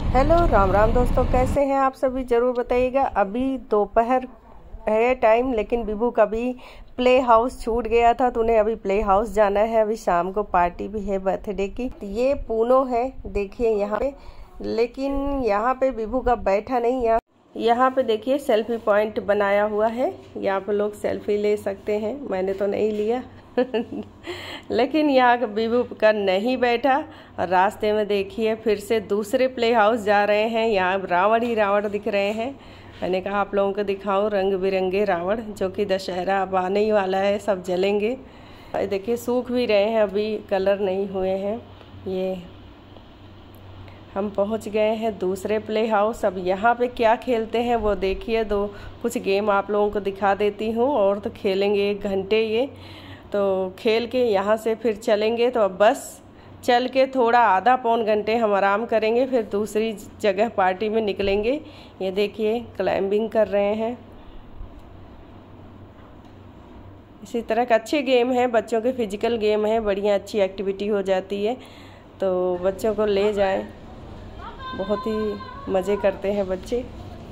Hello Ram Ram दोस्तों, कैसे हैं आप सभी? ज़रूर बताइएगा। अभी दोपहर है टाइम, लेकिन बिबू का भी प्ले हाउस छूट गया था तो उन्हें अभी प्ले हाउस जाना है। अभी शाम को पार्टी भी है बर्थडे की। ये पूनो है, देखिए यहाँ पे, लेकिन यहाँ पे बिबू का बैठा नहीं। यहाँ पे देखिए सेल्फी पॉइंट बनाया हुआ है, यहाँ पे लोग सेल्फी ले सकते हैं। मैंने तो नहीं लिया लेकिन यहाँ बिबू का नहीं बैठा। और रास्ते में देखिए फिर से दूसरे प्ले हाउस जा रहे हैं। यहाँ रावण ही रावण दिख रहे हैं। मैंने कहा आप लोगों को दिखाऊं रंग बिरंगे रावण, जो कि दशहरा अब आने ही वाला है, सब जलेंगे। देखिए सूख भी रहे हैं, अभी कलर नहीं हुए हैं। ये हम पहुंच गए हैं दूसरे प्ले हाउस। अब यहाँ पे क्या खेलते हैं वो देखिए। कुछ गेम आप लोगों को दिखा देती हूँ, और तो खेलेंगे 1 घंटे। ये तो खेल के यहाँ से फिर चलेंगे। तो अब बस चल के थोड़ा आधा पौन घंटे हम आराम करेंगे, फिर दूसरी जगह पार्टी में निकलेंगे। ये देखिए क्लाइंबिंग कर रहे हैं। इसी तरह का अच्छे गेम हैं, बच्चों के फिजिकल गेम है, बढ़िया अच्छी एक्टिविटी हो जाती है। तो बच्चों को ले जाएं, बहुत ही मज़े करते हैं बच्चे।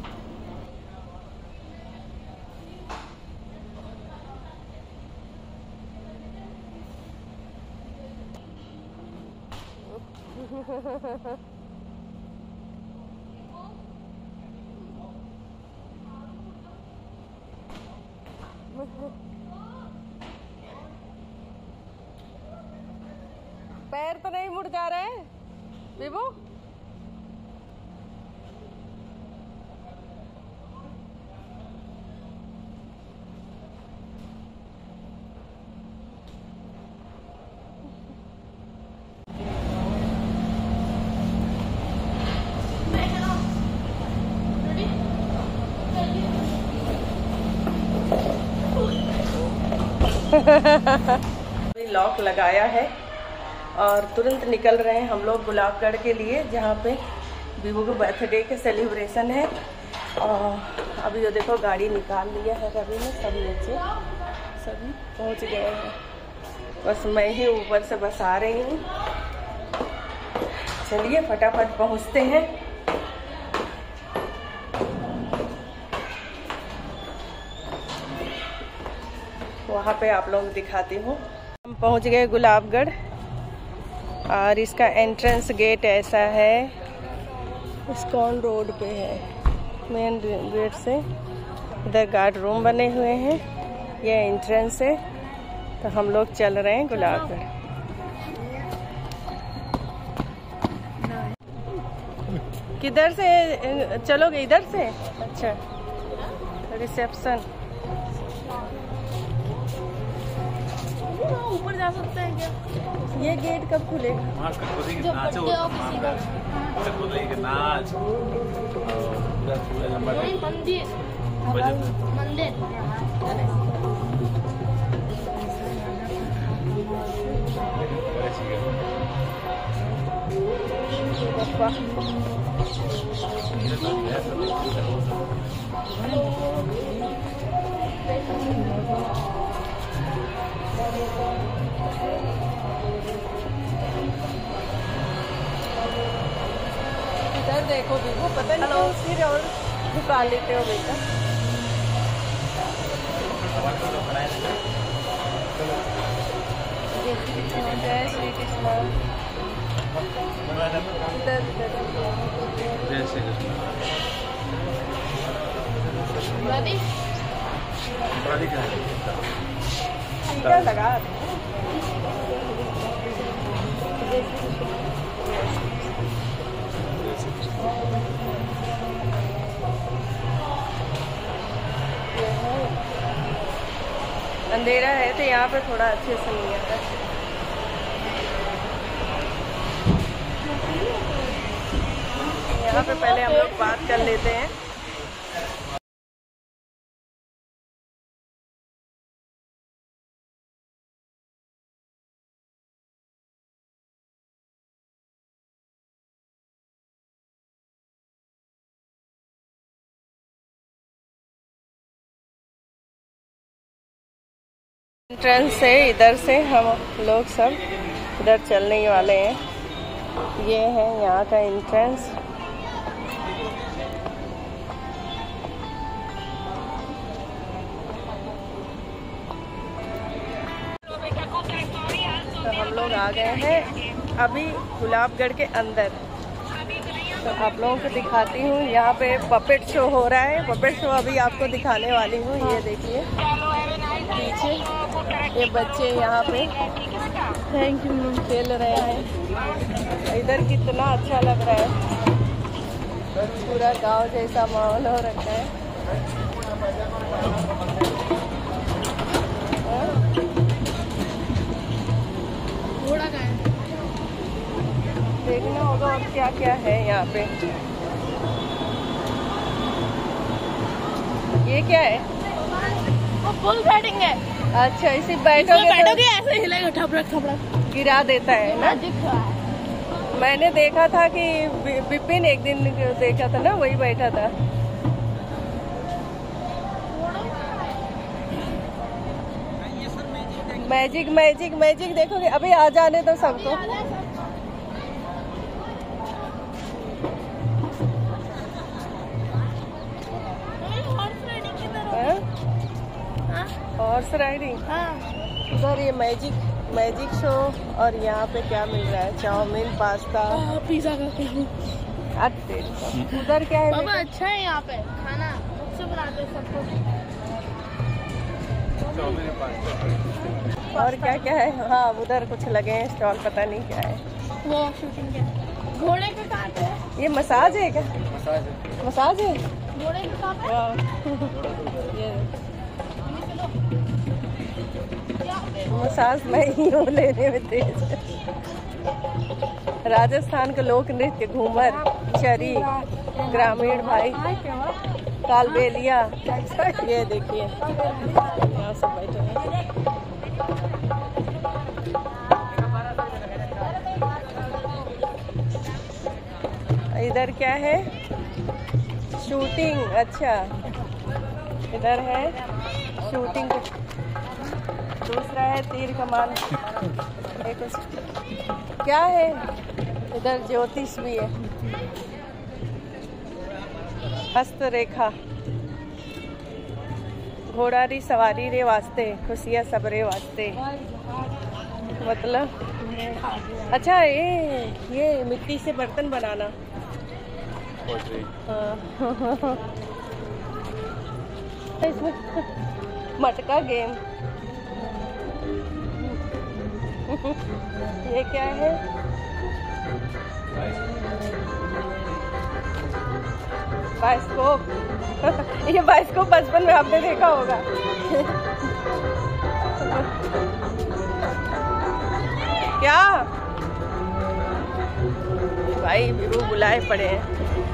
पैर तो नहीं मुड़ जा रहे हैं बिबू? लॉक लगाया है और तुरंत निकल रहे हैं हम लोग गुलाबगढ़ के लिए, जहाँ पे बिबू के बर्थडे के सेलिब्रेशन है। और अभी जो देखो गाड़ी निकाल लिया है रवि ने, सब नीचे सभी पहुँच गए हैं। बस मैं ही ऊपर से बस आ रही हूँ। चलिए फटाफट पहुँचते हैं। वहाँ पे आप लोग दिखाती हूँ। हम पहुँच गए गुलाबगढ़, और इसका एंट्रेंस गेट ऐसा है, इस्कॉन रोड पे है। मेन गेट से इधर गार्ड रूम बने हुए हैं, ये एंट्रेंस है। तो हम लोग चल रहे हैं गुलाबगढ़। किधर से चलोगे? इधर से? अच्छा, रिसेप्शन। ऊपर जा सकते हैं क्या? ये गेट कब खुलेगा? इधर देखो बिल्कुल, पता नहीं क्यों सिर और झुका लेते हो बेटा। जय श्री कृष्ण। इधर जय श्री कृष्ण। इधर लगा अंधेरा है तो यहाँ पे थोड़ा अच्छे से नहीं आता। यहाँ पे पहले हम लोग बात कर लेते हैं। एंट्रेंस से इधर से हम लोग सब इधर चलने वाले हैं। ये है यहाँ का एंट्रेंस। लोग आ गए हैं अभी गुलाबगढ़ के अंदर। तो आप लोगों को दिखाती हूँ, यहाँ पे पपेट शो हो रहा है। पपेट शो अभी आपको दिखाने वाली हूँ। ये देखिए पीछे ये बच्चे यहाँ पे थैंक यू खेल रहे हैं। इधर कितना अच्छा लग रहा है, पूरा गांव जैसा माहौल हो रखा है। देखना होगा और क्या क्या है यहाँ पे। ये क्या है? वो फुल सेटिंग है। अच्छा, इसी बैठोगे तो ऐसे हिलेगा, ठपड़क ठपड़क गिरा देता है ना। मैंने देखा था कि विपिन एक दिन देखा था ना, वही बैठा था। मैजिक मैजिक मैजिक देखोगे? अभी आ जाने दो सबको। Horse riding. उधर ये मैजिक शो। और यहाँ पे क्या मिल रहा है? चाउमीन, पास्ता, पिज्जा का। उधर क्या है? बाबा अच्छा है यहाँ पे खाना, खुद से बनाते हैं सब कुछ। और क्या क्या है? हाँ, उधर कुछ लगे हैं स्टॉल, पता नहीं क्या है। वो शूटिंग के घोड़े के कांटे है। ये मसाज है क्या? मसाज है घोड़े के कांटे। मसाज मैं ही हूँ लेने में तेज। राजस्थान के लोक नृत्य, घूमर, चरी, ग्रामीण भाई, कालबेलिया। ये देखिए यहाँ सब बैठे हैं। इधर क्या है? शूटिंग। अच्छा, इधर है शूटिंग। दूसरा है तीर कमान। एक क्या है? इधर ज्योतिष भी है। हस्तरेखा। घोड़ारी सवारी रे वास्ते, खुशियाँ सबरे वास्ते। मतलब अच्छा, ये मिट्टी से बर्तन बनाना। इसमें मटका गेम। ये क्या है? बाइस्कोप। ये बाइस्कोप बचपन में आपने देखा होगा। क्या भाई, विभू बुलाए पड़े हैं।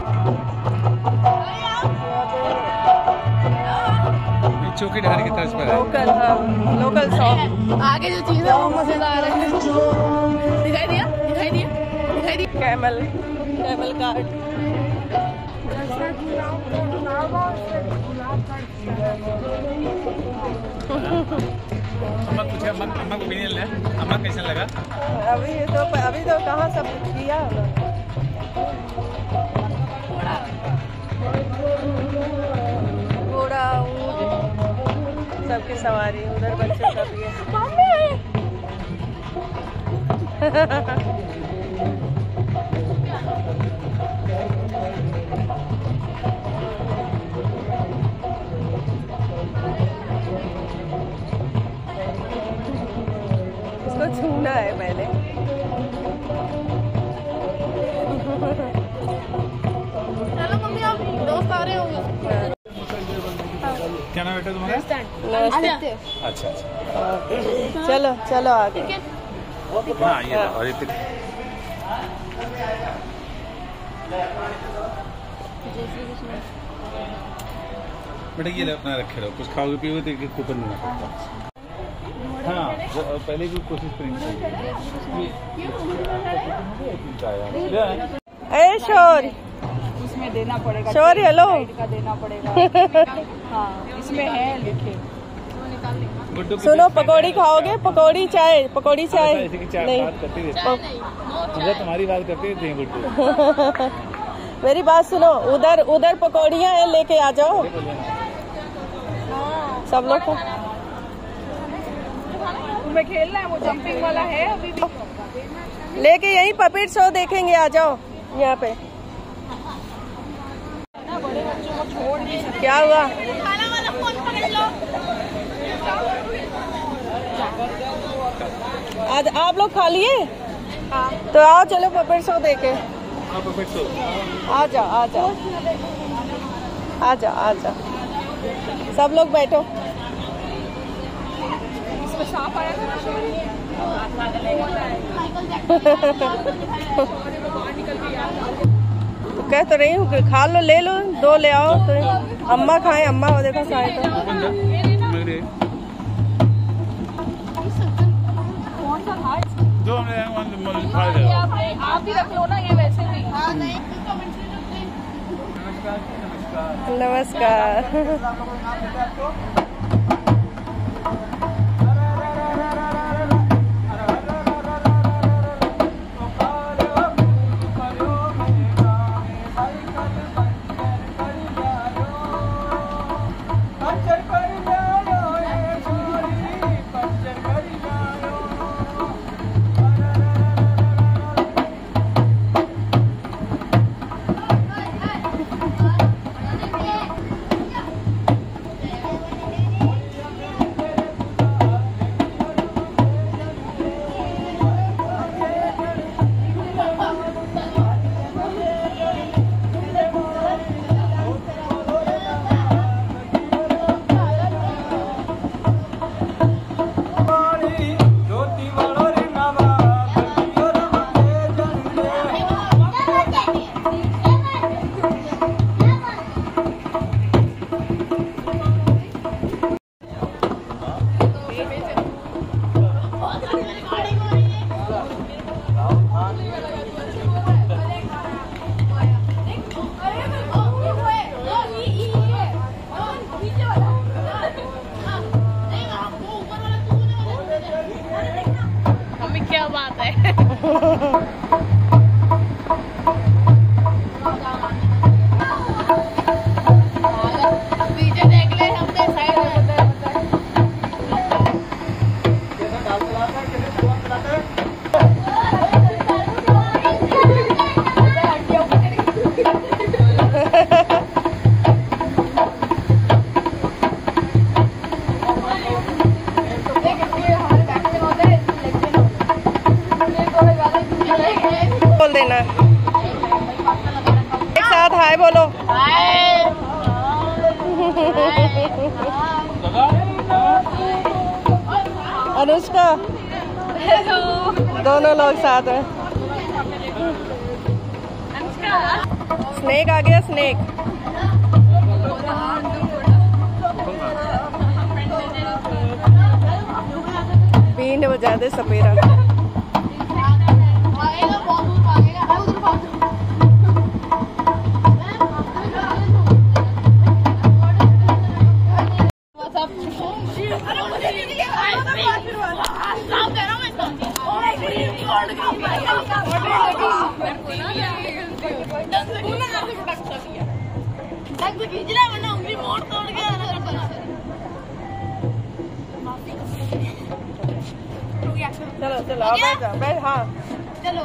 चौकी ढाल की तरफ पर लोकल, हाँ लोकल शॉप। आगे जो चीज है वो मजेदार है। दिखाई दिया, दिखाई दिया, दिखाई दिया। Camel cart. अम्मा पूछे, अम्मा को भी नहीं लेना। अम्मा कैसा लगा? अभी तो कहाँ सब किया। घोड़ा, ऊँट, सबकी सवारी। उधर बच्चे सब ये। इसको छूना है पहले। चलो मम्मी, आप दोस्त आ रहे होंगे। क्या नाम बेटा तुम्हारा? अच्छा अच्छा, चलो चलो आगे। हाँ ये और ये बेटा ये अपना रखे रहो, कुछ खाओगे पियोगे तो एक कूपन देना। हाँ वो पहले भी कोशिश करेंगे। ए शोर, इसमें देना पड़ेगा। शोर हेलो का देना पड़ेगा। हाँ इसमें है लिखे। सुनो, पकौड़ी खाओगे? पकौड़ी चाय? पकौड़ी चाय नहीं। तुम्हारी बात करते थे गुड्डू। मेरी बात सुनो, उधर पकौड़ियाँ हैं, लेके आ जाओ सब लोग को। में खेलना है, वो जंपिंग वाला है अभी भी। लेके यही पपेट शो देखेंगे, आ जाओ यहाँ पे। बड़े बच्चों को छोड़ नहीं सकते। क्या हुआ? आज आप लोग खा लिए? हाँ। तो आओ चलो पपेट शो देखे। आ जाओ आ जाओ आ जाओ आ जाओ, सब लोग बैठो। इसमें सांप आया था तो कह तो रही हूँ कि खा लो, ले लो, 2 ले आओ। तो अम्मा खाए, अम्मा वो देखो खाए तो। कौन सा था? जो आप ही रख लो ना, ये वैसे भी। नमस्कार। क्या बात है। पीछे देख ले, हमने साइड बोल देना, एक साथ हाय बोलो। अनुष्का, दोनों लोग साथ हैं। स्नेक आ गया, स्नेक। बीन बजा दे सपेरा। चलो चलो बैठ जाओ, बैठ। हाँ चलो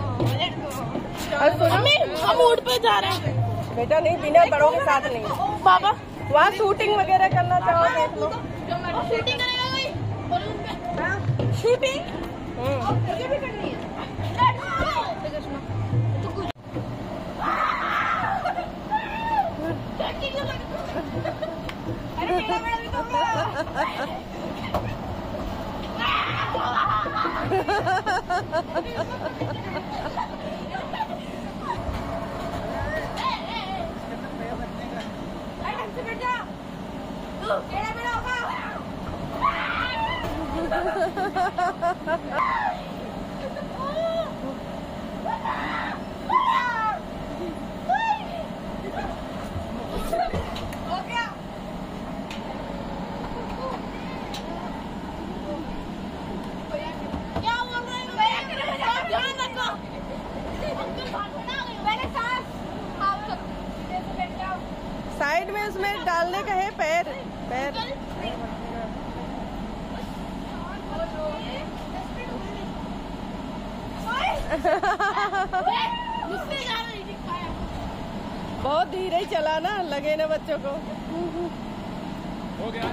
हम ऊँट पे जा रहे हैं बेटा। नहीं, बिना बड़ों के साथ नहीं। पापा वहाँ शूटिंग वगैरह करना चाहो देख लो। शूटिंग करेगा कोई? शूटिंग मुझे भी करनी है। साइड में उसमें डालने का है पैर पैर। बहुत धीरे चला ना, लगे ना बच्चों को। हो गया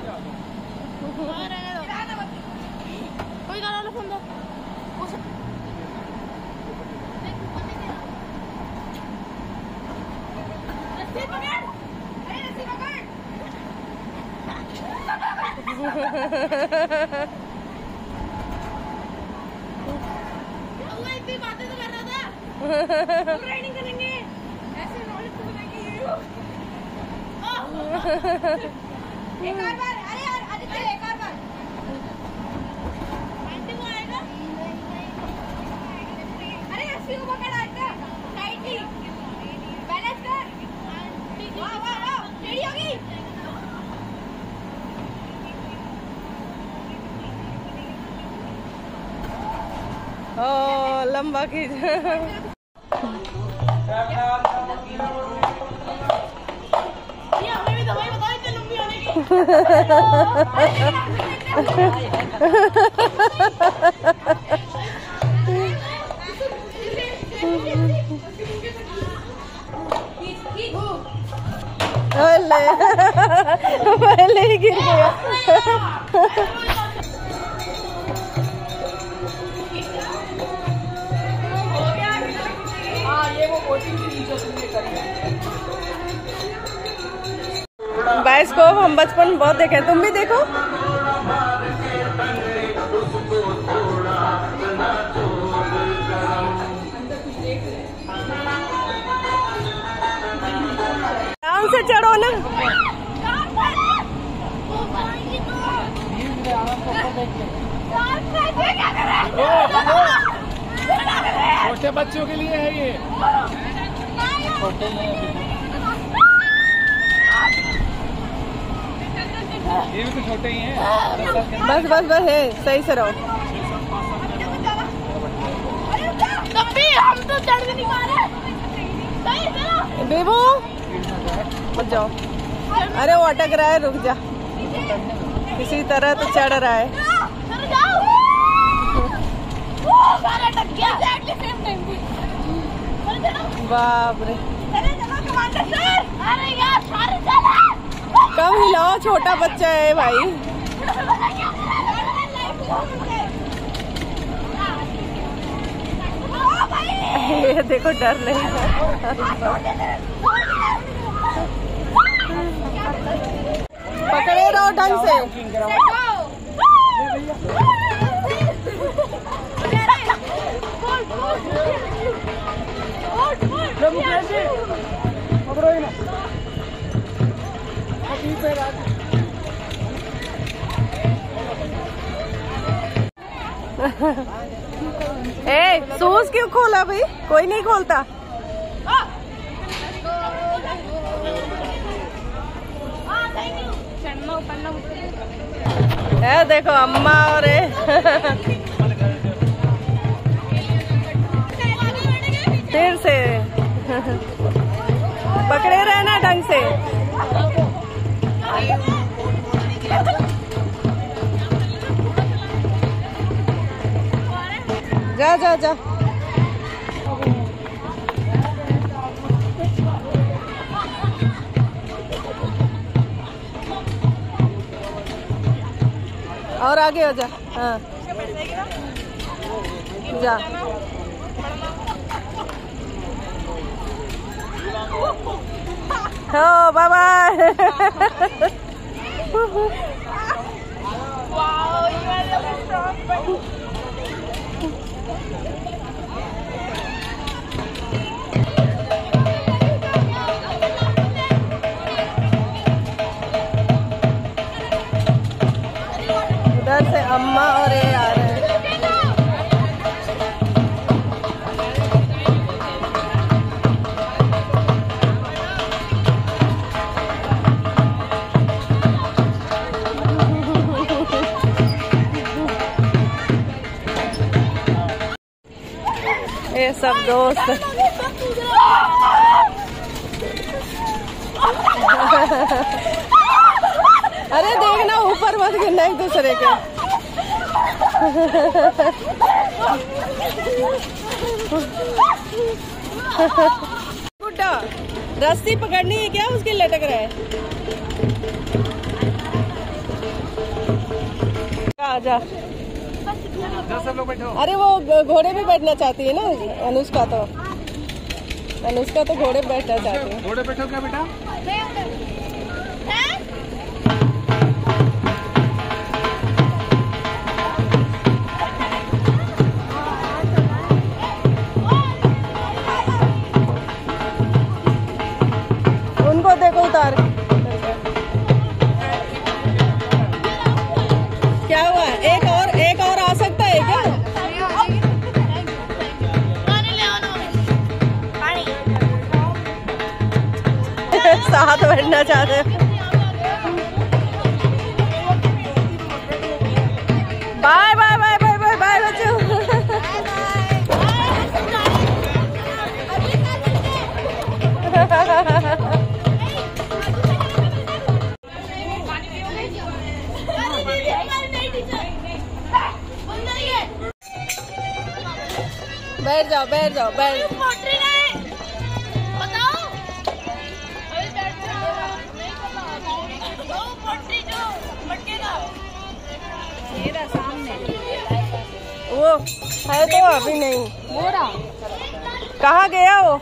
कोई गाना लो फोन दो। रस्सी पकड़, अरे रस्सी पकड़। वो इतनी बातें तो कर रहा था। राइडिंग करेंगे, ऐसे नॉलेज तो बनाएंगे। एक और बार, अरे यार आदित्य एक और बार। आंटी वो आएगा। अरे रस्सी को पकड़ आदित्य, टाइटली बैलेंस कर। वाह वाह वाह, रेडी होगी। ओ लंबा खींच। पहले ही गिर गया। बायोस्कोप हम बचपन में बहुत देखे, तुम भी देखो। आराम से चढ़ो ना। छोटे बच्चों के लिए है ये। ये भी तो छोटे ही हैं। बस बस बस है, सही से रहो। हम तो चढ़ नहीं पा रहे। बेबू मत जाओ। अरे वो अटक रहा है, रुक जा। किसी तरह तो चढ़ रहा है। बाप रे, कम हिलाओ, छोटा बच्चा है भाई। ये देखो डर नहीं है। पकड़े रहो ढंग से। ए, शूज क्यों खोला भाई? कोई नहीं खोलता। है देखो अम्मा और फिर से पकड़े रहना ढंग से। जा जा जा। और आगे हो जा। हाँ जा। हो बाबा। उधर से अम्मा और ये आ रहे हैं। ये सब दोस्त। अरे देखना ऊपर मत गिरना एक दूसरे के। गुड्डा रस्सी पकड़नी है क्या? उसके लटक रहा है। आजा। सब लोग बैठो। अरे वो घोड़े पे बैठना चाहती है ना अनुष्का तो घोड़े पे बैठना चाहती है। घोड़े बैठो क्या बेटा? उनको देखो उतार। क्या हुआ? एक और आ सकता है क्या? साथ बैठना चाहते हैं। Bye bye bye bye bye bye बच्चों। बैठ जाओ बैठ जाओ बैठ। वो है तो अभी नहीं। कहाँ गया वो?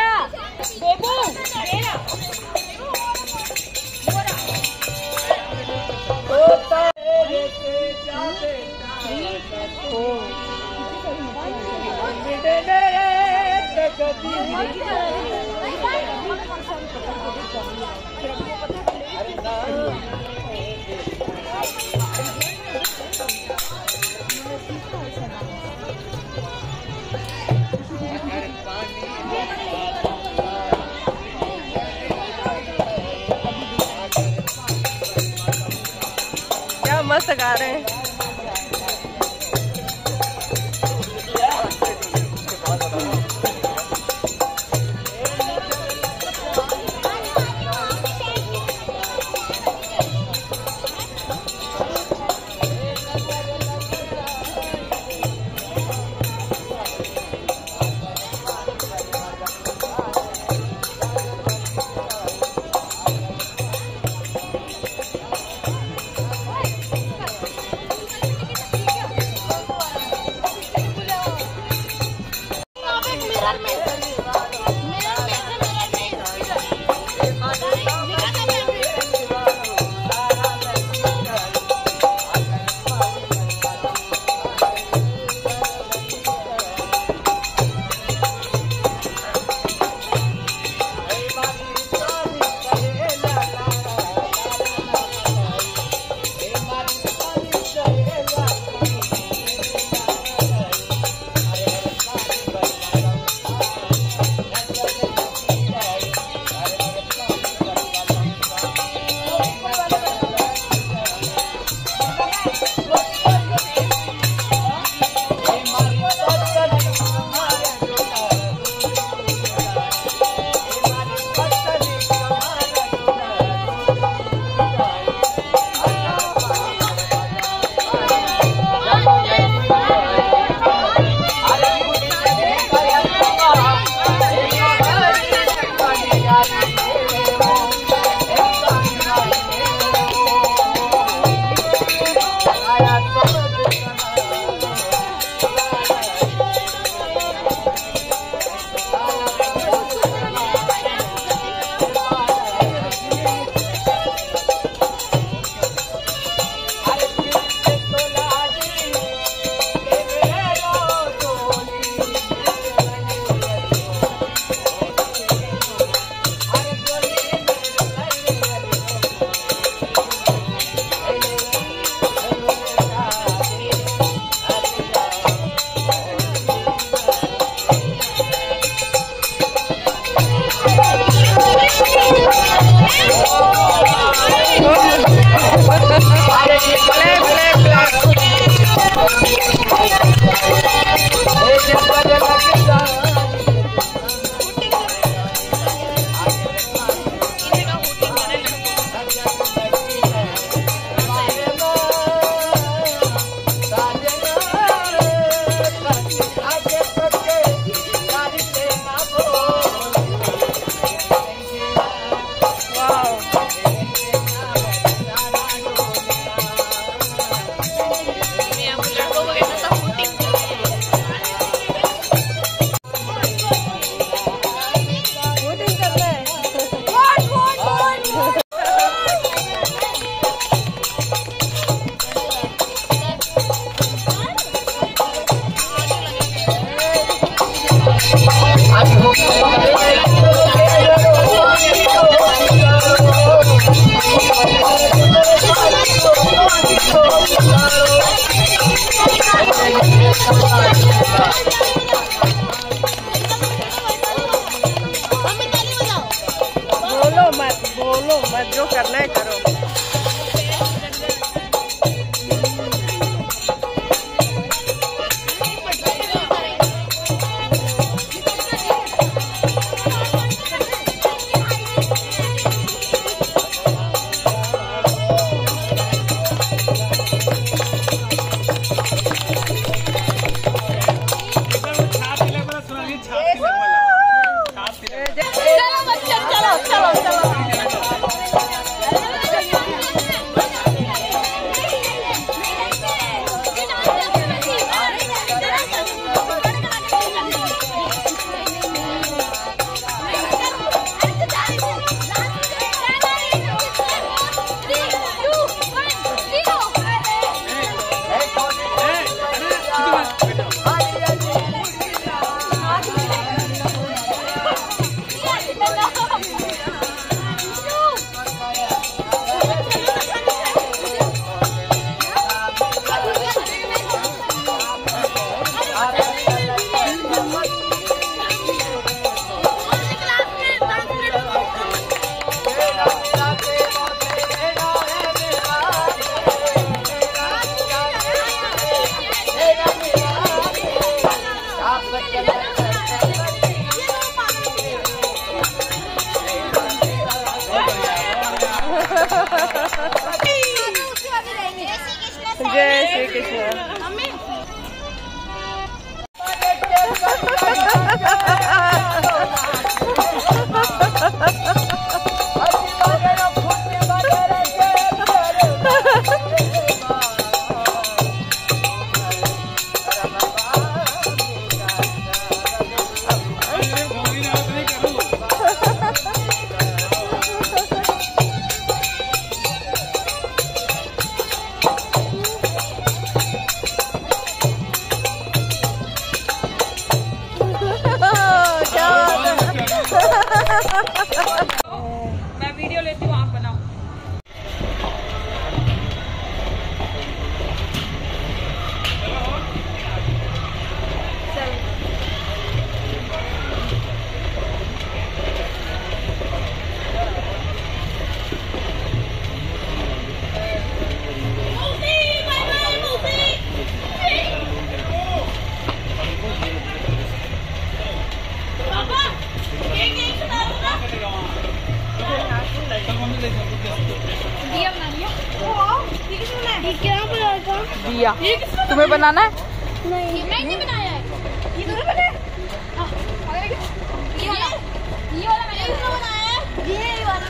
क्या मस्त गा रहे हैं। बोलो मत, जो करना है करो। जय श्री कृष्ण। मैं वीडियो लेती हूँ, आप बनाओ। दिया तुम्हें बनाना है? नहीं मैंने बनाया है। ये तुमने बनाया? ये वाला मैंने बनाया है। ये वाला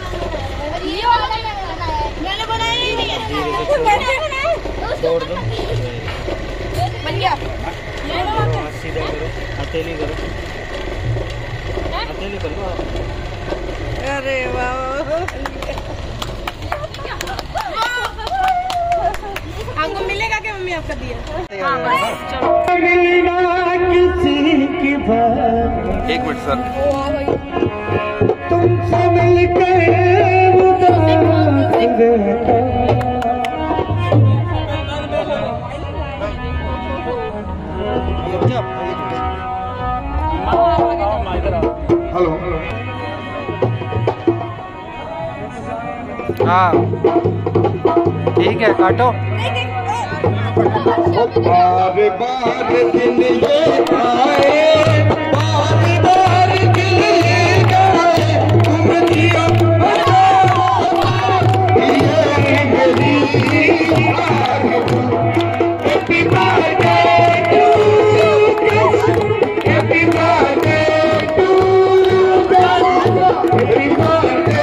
मैंने बनाया ही नहीं है। मैंने बनाया छोड़ दो। बन गया। सीधा करो, हथेली करो, हथेली करो। अरे वाह, आपको मिलेगा क्या? मम्मी आपका दिया। एक मिनट सर, तुमसे मिलकर हेलो हाँ ठीक है, काटो। बार बार दिन ये आए, बार बार दिल ये गाए, तुम जियो ये मेरी happy birthday to happy birthday to happy birthday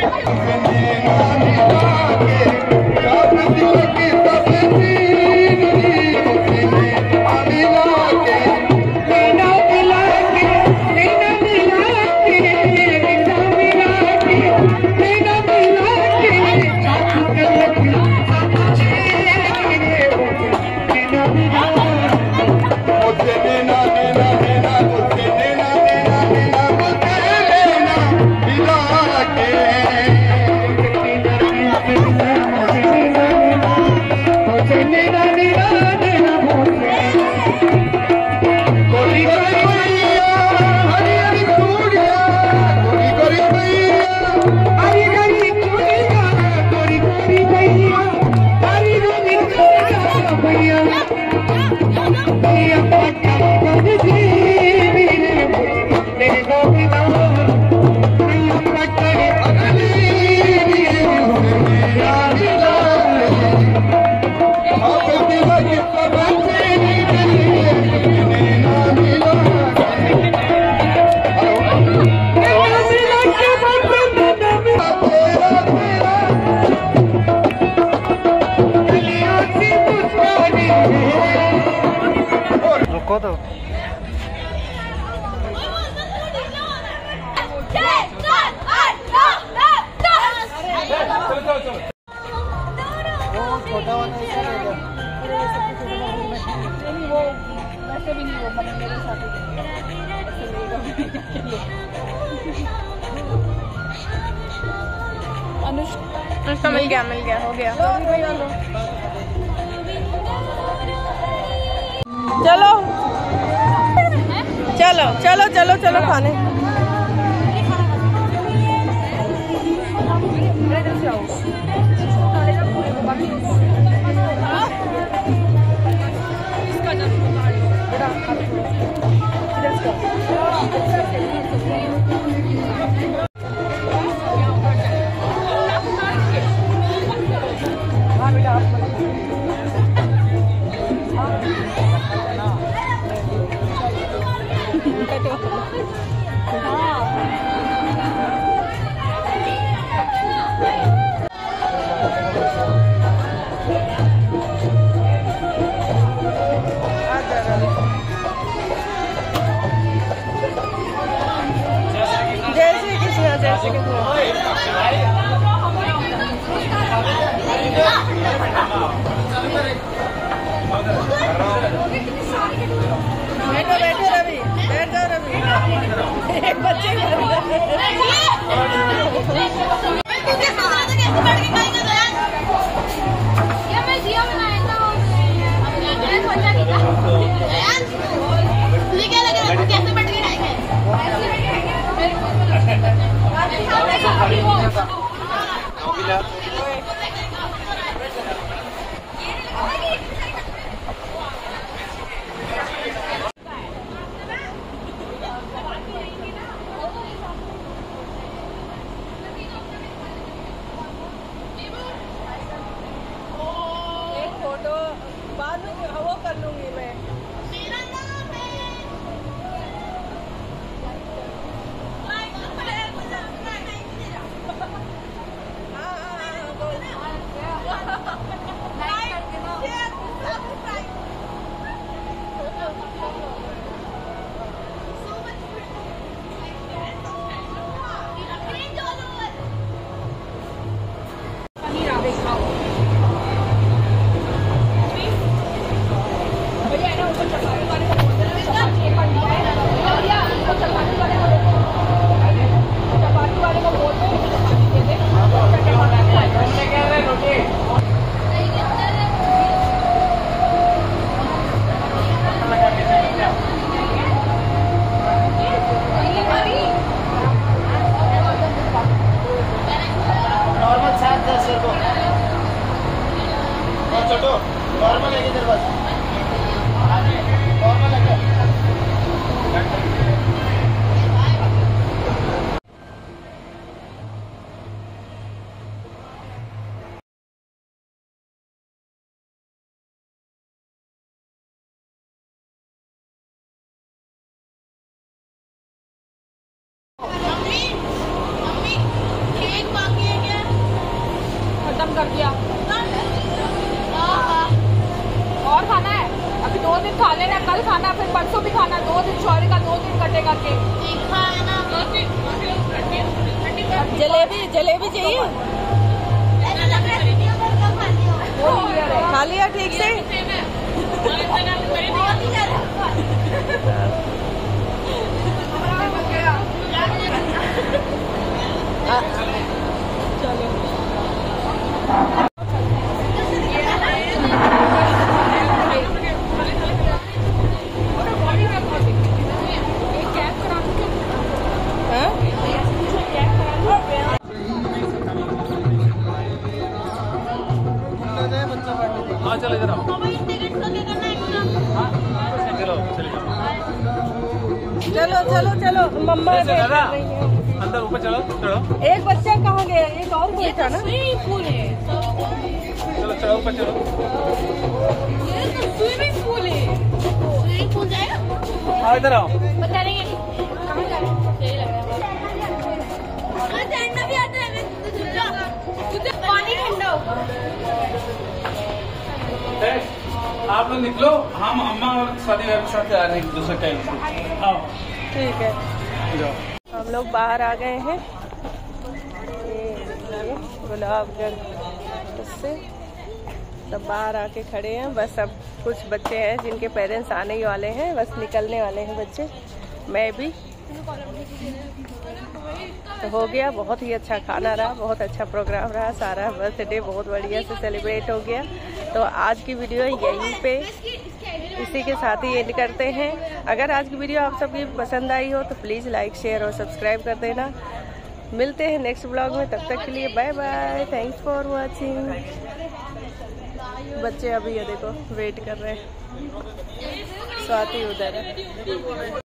रुको तो छोटा वाला नहीं वो वैसे भी नहीं, वो मैंने मेरे साथ अनुष्का मिल गया हो गया। चलो चलो चलो चलो चलो खाने। बैठो बैठो रवि, बैठ जाओ रवि। एक बच्चे बाद में वो कर लूंगी मैं। मम्मी केक मांगी खत्म कर दिया। और खाना है? अभी 2 दिन खा लेना, कल खाना, फिर परसों भी खाना, 2 दिन शौर्य का 2 दिन कटेगा केक। जलेबी जलेबी चाहिए? खा लिया ठीक से? हाँ चलो इधर आओ। चलो चलो चलो मम्मा दादा अंदर ऊपर चलो चलो। एक बच्चा कहाँ गया? एक और कोई था ना? स्विमिंग पूल है। चलो चलो ऊपर चलो। ये तो स्विमिंग पूल है। स्विमिंग पूल जाएगा? हाँ इधर आओ। बता देंगे कहाँ जाएगा? सही लग रहा है। तैरना भी आता है तुझे? पानी ठंडा हो। आप लोग निकलो, हम अम्मा और शादी के साथ जा रहे हैं दूसरे टाइम से। आओ ठीक है, जाओ। हम लोग बाहर आ गए हैं। ये गुलाबगढ़ उससे सब बाहर आके खड़े हैं। बस अब कुछ बच्चे हैं जिनके पेरेंट्स आने ही वाले हैं, बस निकलने वाले हैं बच्चे, मैं भी। तो हो गया, बहुत ही अच्छा खाना रहा, बहुत अच्छा प्रोग्राम रहा, सारा बर्थडे बहुत बढ़िया से सेलिब्रेट हो गया। तो आज की वीडियो यहीं पे इसी के साथ ही एंड करते हैं। अगर आज की वीडियो आप सबकी पसंद आई हो तो प्लीज़ लाइक शेयर और सब्सक्राइब कर देना। मिलते हैं नेक्स्ट ब्लॉग में, तब तक के लिए bye bye, thanks for watching. बच्चे अभी ये देखो वेट कर रहे हैं, स्वाति उधर है।